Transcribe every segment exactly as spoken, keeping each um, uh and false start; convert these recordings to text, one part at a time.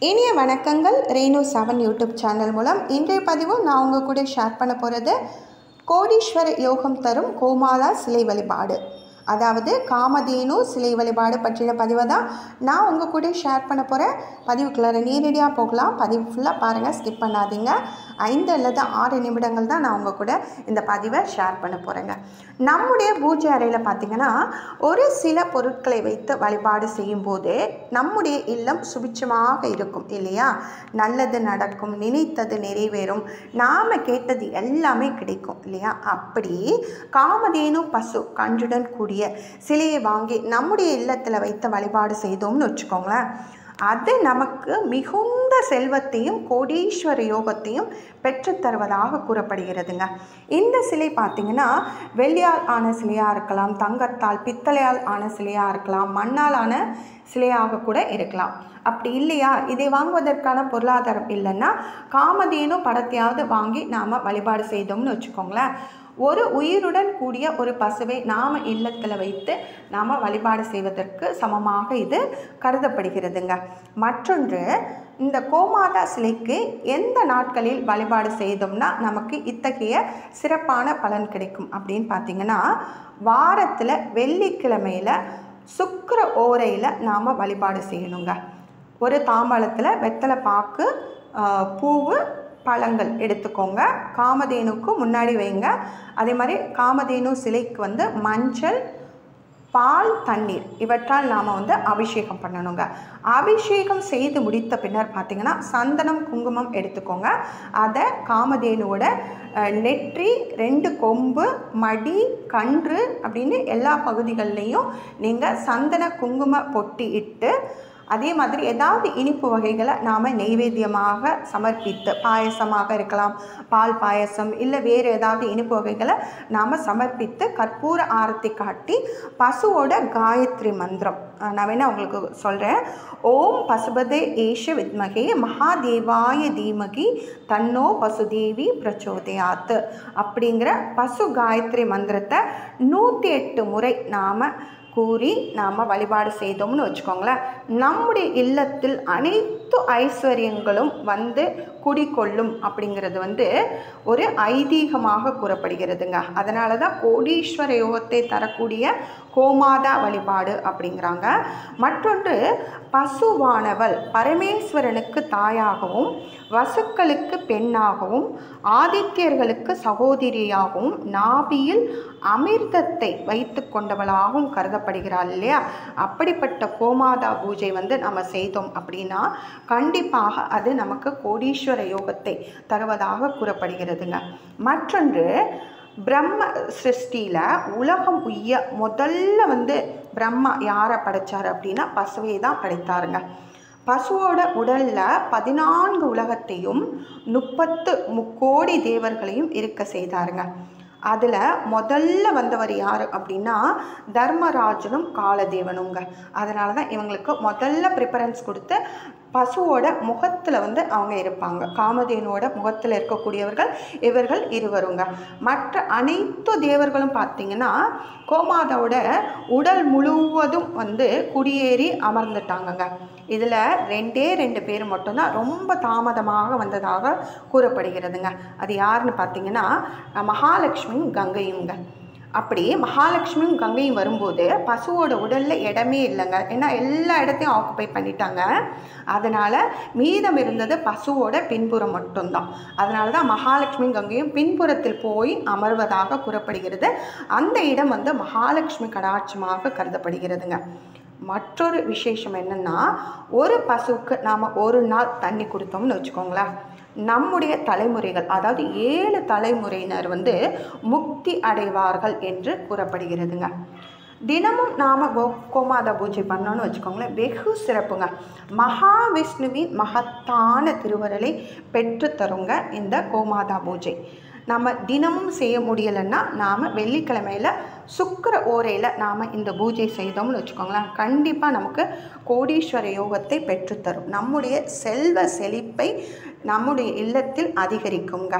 இனிய வணக்கங்கள். Renu seven YouTube channel மூலம் இன்றைய பதிவு நான் உங்கள் கூட ஷேர் பண்ண போகிறது கோடீஸ்வர யோகம் தரும் கோமாதா சிலை வழிபாடு, அதாவது காமதேனு சிலை வழிபாடு பற்றின பதிவை தான் நான் உங்கள் கூட ஷேர் பண்ண போகிறேன். பதிவுக்குள்ளார நேரடியாக போகலாம். பதிவு ஃபுல்லாக பாருங்கள், ஸ்கிப் பண்ணாதீங்க. ஐந்து அல்லது ஆறு நிமிடங்கள் தான் நான் உங்கள் கூட இந்த பதிவை ஷேர் பண்ண போகிறேங்க. நம்முடைய பூஜை அறையில் பார்த்திங்கன்னா ஒரு சில பொருட்களை வைத்து வழிபாடு செய்யும்போது நம்முடைய இல்லம் சுபிட்சமாக இருக்கும் இல்லையா? நல்லது நடக்கும், நினைத்தது நிறைவேறும், நாம் கேட்டது எல்லாமே கிடைக்கும் இல்லையா? அப்படி காமதேனு பசு கன்றுடன் கூடிய சிலையை வாங்கி நம்முடைய இல்லத்தில் வைத்து வழிபாடு செய்தோம்னு வச்சுக்கோங்களேன், அது நமக்கு மிகுந்த செல்வத்தையும் கோடீஸ்வர யோகத்தையும் பெற்றுத்தருவதாக கூறப்படுகிறதுங்க. இந்த சிலை பார்த்திங்கன்னா வெள்ளியால் ஆன சிலையாக இருக்கலாம், தங்கத்தால் பித்தளையால் ஆன சிலையாக இருக்கலாம், மண்ணால் ஆன சிலையாக கூட இருக்கலாம். அப்படி இல்லையா, இதை வாங்குவதற்கான பொருளாதாரம் இல்லைன்னா காமதேனு படத்தையாவது வாங்கி நாம் வழிபாடு செய்தோம்னு வச்சுக்கோங்களேன், ஒரு உயிருடன் கூடிய ஒரு பசுவை நாம் இல்லத்தில் வைத்து நாம் வழிபாடு செய்வதற்கு சமமாக இது கருதப்படுகிறதுங்க. மற்றொன்று, இந்த கோமாதா சிலைக்கு எந்த நாட்களில் வழிபாடு செய்தோம்னா நமக்கு இத்தகைய சிறப்பான பலன் கிடைக்கும் அப்படின்னு பார்த்திங்கன்னா, வாரத்தில் வெள்ளிக்கிழமையில் சுக்கிர ஓரையில் நாம் வழிபாடு செய்யணுங்க. ஒரு தாம்பாளத்தில் வெத்தலை பாக்கு, பூவு, பழங்கள் எடுத்துக்கோங்க. காமதேனுக்கு முன்னாடி வைங்க. அதே மாதிரி காமதேனு சிலைக்கு வந்து மஞ்சள், பால், தண்ணீர் இவற்றால் நாம் வந்து அபிஷேகம் பண்ணணுங்க. அபிஷேகம் செய்து முடித்த பின்னர் பார்த்திங்கன்னா சந்தனம், குங்குமம் எடுத்துக்கோங்க. அதை காமதேனுவோட நெற்றி, ரெண்டு கொம்பு, மடி, கன்று அப்படின்னு எல்லா பகுதிகள்லேயும் நீங்கள் சந்தன குங்கும பொட்டி இட்டு, அதே மாதிரி ஏதாவது இனிப்பு வகைகளை நாம் நெய்வேத்தியமாக சமர்ப்பித்து, பாயசமாக இருக்கலாம், பால் பாயசம் இல்லை வேறு ஏதாவது இனிப்பு வகைகளை நாம் சமர்ப்பித்து கற்பூர ஆரத்தி காட்டி பசுவோட காயத்ரி மந்திரம் நான் வேணா உங்களுக்கு சொல்கிறேன். ஓம் பசுபதே ஏஷ வித்மகே மகாதேவாய தீமகி தன்னோ பசுதேவி பிரச்சோதயாத் அப்படிங்கிற பசு காயத்ரி மந்திரத்தை நூற்றி எட்டு முறை நாம் கூறி நாம் வழிபாடு செய்தோம்னு வச்சுக்கோங்களேன், நம்முடைய இல்லத்தில் அனைத்து ஐஸ்வர்யங்களும் வந்து குடிக்கொள்ளும் அப்படிங்கிறது வந்து ஒரு ஐதீகமாக கூறப்படுகிறதுங்க. அதனால தான் கோடீஸ்வர யோகத்தை தரக்கூடிய கோமாதா வழிபாடு அப்படிங்கிறாங்க. மற்றொன்று, பசுவானவள் பரமேஸ்வரனுக்கு தாயாகவும், வசுக்களுக்கு பெண்ணாகவும், ஆதித்யர்களுக்கு சகோதரியாகவும், நாபியில் அமிர்தத்தை வைத்து கொண்டவளாகவும் கருதப்படுகிறாள் இல்லையா? அப்படிப்பட்ட கோமாதா பூஜை வந்து நம்ம செய்தோம் அப்படின்னா கண்டிப்பாக அது நமக்கு கோடீஸ்வர யோகத்தை தருவதாக கூறப்படுகிறதுங்க. மற்றொன்று, பிரம்ம சிருஷ்டியில் உலகம் உய்ய முதல்ல வந்து பிரம்மா யாரை படைத்தார் அப்படின்னா பசுவை தான் படைத்தாருங்க. பசுவோட உடலில் பதினான்கு உலகத்தையும் முப்பத்து முக்கோடி தேவர்களையும் இருக்க செய்தாருங்க. அதில் முதல்ல வந்தவர் யார் அப்படின்னா தர்மராஜனும் காலதேவனுங்க. அதனால தான் இவங்களுக்கு முதல்ல ப்ரிஃபரன்ஸ் கொடுத்து பசுவோட முகத்தில் வந்து அவங்க இருப்பாங்க. காமதேனுவோட முகத்தில் இருக்கக்கூடியவர்கள் இவர்கள் இருவருங்க. மற்ற அனைத்து தேவர்களும் பார்த்திங்கன்னா கோமாதாவோட உடல் முழுவதும் வந்து குடியேறி அமர்ந்துட்டாங்கங்க. இதில் ரெண்டே ரெண்டு பேர் மட்டும்தான் ரொம்ப தாமதமாக வந்ததாக கூறப்படுகிறதுங்க. அது யாருன்னு பார்த்திங்கன்னா மகாலட்சுமியும் கங்கையுங்க. அப்படி மகாலட்சுமியும் கங்கையும் வரும்போது பசுவோட உடலில் இடமே இல்லைங்க. ஏன்னா எல்லா இடத்தையும் ஆக்குப்பை பண்ணிட்டாங்க. அதனால் மீதம் இருந்தது பசுவோட பின்புறம் மட்டும்தான். அதனால தான் மகாலட்சுமியும் கங்கையும் பின்புறத்தில் போய் அமர்வதாக கூறப்படுகிறது. அந்த இடம் வந்து மகாலட்சுமி கடாட்சமாக கருதப்படுகிறதுங்க. மற்றொரு விசேஷம் என்னென்னா, ஒரு பசுவுக்கு நாம் ஒரு நாள் தண்ணி கொடுத்தோம்னு வச்சுக்கோங்களேன், நம்முடைய தலைமுறைகள் அதாவது ஏழு தலைமுறையினர் வந்து முக்தி அடைவார்கள் என்று கூறப்படுகிறதுங்க. தினமும் நாம் கோ கோமாதா பூஜை பண்ணோன்னு வச்சுக்கோங்களேன், வெகு சிறப்புங்க. மகாவிஷ்ணுவின் மகத்தான திருவருளை பெற்றுத்தருங்க இந்த கோமாதா பூஜை. நம்ம தினமும் செய்ய முடியலைன்னா நாம் வெள்ளிக்கிழமையில் சுக்கிர ஓரையில் நாம் இந்த பூஜை செய்தோம்னு வச்சுக்கோங்களேன், கண்டிப்பாக நமக்கு கோடீஸ்வர யோகத்தை பெற்றுத்தரும். நம்முடைய செல்வ செழிப்பை நம்முடைய இல்லத்தில் அதிகரிக்குங்க.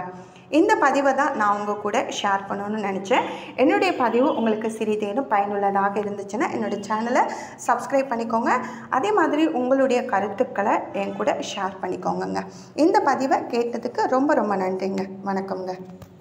இந்த பதிவை தான் நான் உங்கள் கூட ஷேர் பண்ணணும்னு நினச்சேன். என்னுடைய பதிவு உங்களுக்கு சிறிதேனும் பயனுள்ளதாக இருந்துச்சுன்னா என்னுடைய சேனலை சப்ஸ்கிரைப் பண்ணிக்கோங்க. அதே மாதிரி உங்களுடைய கருத்துக்களை என் கூட ஷேர் பண்ணிக்கோங்க. இந்த பதிவை கேட்டதுக்கு ரொம்ப ரொம்ப நன்றிங்க. வணக்கம்ங்க.